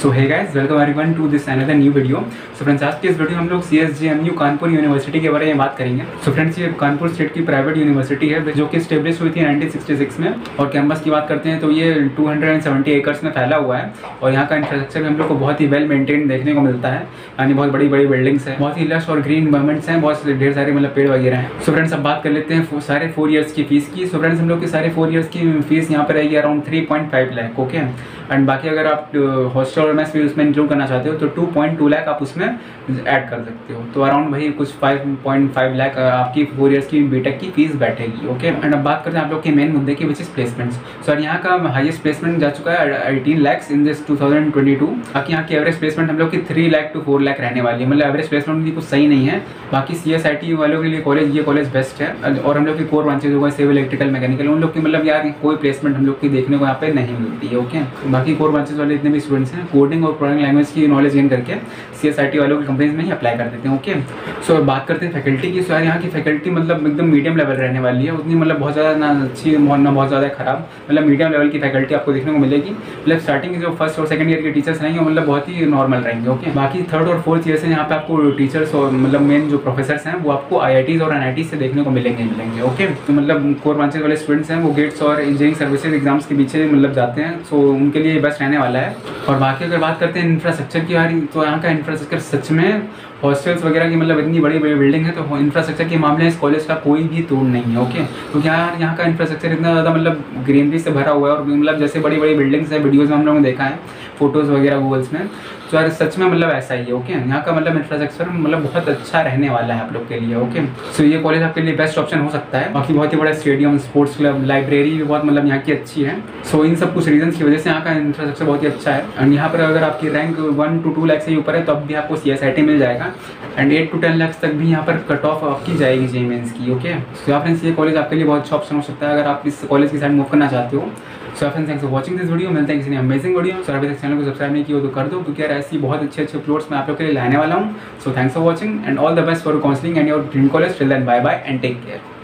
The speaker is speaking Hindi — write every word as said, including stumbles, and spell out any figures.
So hey guys, welcome everyone to this another new video. So friends, आज के इस वीडियो में हम लोग C S J M U Kanpur university के बारे में बात करेंगे। सो so फ्रेंड्स, ये कानपुर स्टेट की प्राइवेट यूनिवर्सिटी है जो कि स्टेब्लिश हुई थी नाइनटीन सिक्सटी सिक्स में। और कैंपस की बात करते हैं तो ये टू हंड्रेड सेवेंटी एकर्स में फैला हुआ है और यहाँ का इंफ्रास्ट्रक्चर भी हम लोग को बहुत ही वेल मेंटेन देखने को मिलता है। यानी बहुत बड़ी बड़ी बिल्डिंग्स हैं, बहुत ही लश और ग्रीन इन्वायरमेंट्स हैं, बहुत ढेर सारे मतलब पेड़ वगैरह हैं। सो फ्रेंड्स, अब बात कर लेते हैं सारे फोर ईयर्स की फीस की। सो फ्रेंड्स, हम लोग की सारे फोर ईयर्स की फीस यहाँ पर रहेगी around three point five lakh. Okay, and बाकी अगर आप हॉस्टल और मेस भी उसमें इंक्लूड करना चाहते हो तो टू पॉइंट टू लाख आप उसमें ऐड कर सकते हो। तो अराउंड भाई कुछ फाइव पॉइंट फाइव लाख आपकी फोर इयर्स की बीटेक की फीस बैठेगी। ओके, एंड अब बात करते हैं आप लोग के मेन मुद्दे की, विच इज प्लेसमेंट्स। सर, यहाँ का हाईएस्ट प्लेसमेंट जा चुका है eighteen lakhs in this two thousand twenty two. बाकी यहाँ की एवरेज प्लेसमेंट हम लोग की three lakh to four lakh रहने वाली है। मतलब एवरेज प्लेसमेंट भी कुछ सही नहीं है। बाकी सी एस आई टी वालों के लिए कॉलेज ये कॉलेज बेस्ट है। और हम लोग की कोर ब्रांचेज हो गए सिविल, इलेक्ट्रिकल, मैकेनिकल, उन लोग की मतलब यार कोई प्लेसमेंट हम लोग की देखने को यहाँ पे नहीं मिलती है। ओके, बाकी कोर ब्रांचेज वाले जितने भी स्टूडेंट्स हैं कोडिंग और प्रोग्रामिंग लैंग्वेज की नॉलेज गेन करके सी एस आई टी वालों की कंपनीज में ही अप्लाई कर देते हैं। ओके, सो बात करते हैं फैकल्टी की। सो यार यहाँ की फैकल्टी मतलब एकदम मीडियम लेवल रहने वाली है। उतनी मतलब बहुत ज़्यादा ना अच्छी ना बहुत ज़्यादा खराब, मतलब मीडियम लेवल की फैकल्टी आपको देखने को मिलेगी। मतलब स्टार्टिंग के जो फर्स्ट और सेकंड ईयर के टीचर्स रहेंगे मतलब बहुत ही नॉर्मल रहेंगे। ओके, बाकी थर्ड और फोर्थ ईयर से यहाँ पे आपको टीचर्स और मतलब मेन जो प्रोफेसर्स हैं वो आपको आई आई टीज़ और एन आई टी से देखने को मिलेंगे मिलेंगे ओके, तो मतलब कोर ब्रांचेज वाले स्टूडेंट्स हैं वो गेट्स और इंजीनियरिंग सर्विसेज एग्जाम्स के पीछे मतलब जाते हैं। सो उनके लिए बेस्ट रहने वाला है। और बाकी अगर बात करते हैं इंफ्रास्ट्रक्चर की यार, तो यहाँ का इंफ्रास्ट्रक्चर सच में हॉस्टल्स वगैरह की मतलब इतनी बड़ी बड़ी बिल्डिंग है तो इंफ्रास्ट्रक्चर के मामले में इस कॉलेज का कोई भी तोड़ नहीं है। ओके, तो क्या यार यहाँ का इंफ्रास्ट्रक्चर इतना ज़्यादा मतलब ग्रीनरी से भरा हुआ है और मतलब जैसे बड़ी बड़ी बिल्डिंग्स है, वीडियोज़ में हम लोगों ने देखा है, फोटोज़ वगैरह गूगल्स में, तो यार सच में मतलब ऐसा ही है। ओके, यहाँ का मतलब इंफ्रास्ट्रक्चर मतलब बहुत अच्छा रहने वाला है आप लोग के लिए। ओके, सो ये कॉलेज आपके लिए बेस्ट ऑप्शन हो सकता है। बाकी बहुत ही बड़ा स्टेडियम, स्पोर्ट्स क्लब, लाइब्रेरी भी बहुत मतलब यहाँ की अच्छी है। सो इन सब कुछ रीजन की वजह से यहाँ का इंफ्रास्ट्रक्चर बहुत ही अच्छा है। एंड यहाँ पर अगर आपकी rank one to two lakh से ही ऊपर है तो अब भी आपको सी एस आई टी मिल जाएगा। And eight to ten lakh तक भी यहाँ पर कट ऑफ आपकी जाएगी जे मेंस की। ओके, सो फ्रेंड्स, ये कॉलेज आपके लिए बहुत अच्छा ऑप्शन हो सकता है अगर आप इस कॉलेज की साइड मूव करना चाहते हो। So friends, thanks for watching this video. मिलते हैं किसी ने अमेजिंग वीडियो। सो अभी तक चैनल को सब्सक्राइब नहीं किया तो कर दो, क्योंकि यार ऐसी बहुत अच्छे अच्छे अपलोड्स मैं आप लोग के लिए लाने वाला हूँ। So thanks for watching and all the best for counselling and your dream college. Till then, bye bye and take care.